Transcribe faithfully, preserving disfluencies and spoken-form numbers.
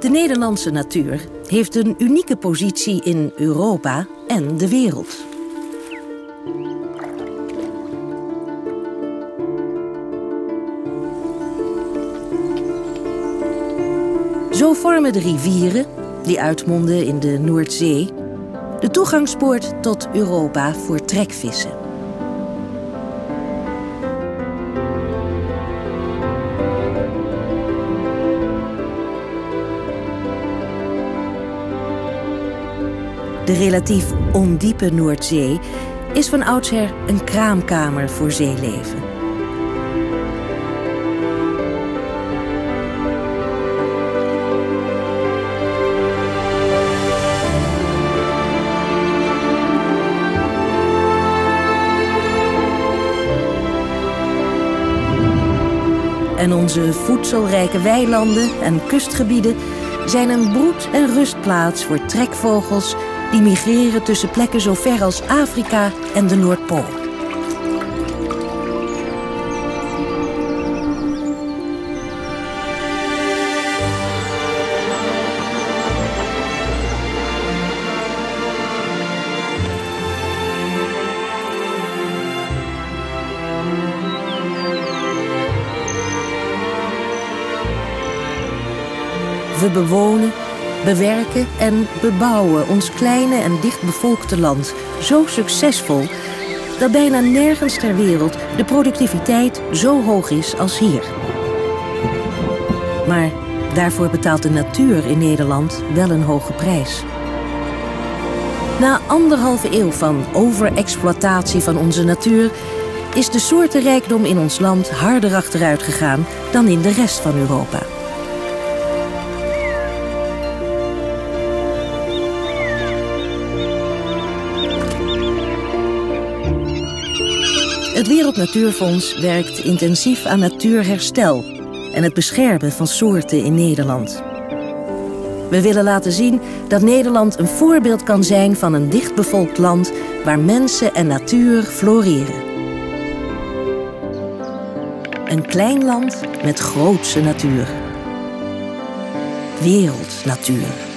De Nederlandse natuur heeft een unieke positie in Europa en de wereld. Zo vormen de rivieren, die uitmonden in de Noordzee, de toegangspoort tot Europa voor trekvissen. De relatief ondiepe Noordzee is van oudsher een kraamkamer voor zeeleven. En onze voedselrijke weilanden en kustgebieden zijn een broed- en rustplaats voor trekvogels die migreren tussen plekken zo ver als Afrika en de Noordpool. We bewonen, bewerken en bebouwen ons kleine en dichtbevolkte land zo succesvol dat bijna nergens ter wereld de productiviteit zo hoog is als hier. Maar daarvoor betaalt de natuur in Nederland wel een hoge prijs. Na anderhalve eeuw van overexploitatie van onze natuur is de soortenrijkdom in ons land harder achteruit gegaan dan in de rest van Europa. Het Wereld Natuurfonds werkt intensief aan natuurherstel en het beschermen van soorten in Nederland. We willen laten zien dat Nederland een voorbeeld kan zijn van een dichtbevolkt land waar mensen en natuur floreren. Een klein land met grootse natuur. Wereldnatuur.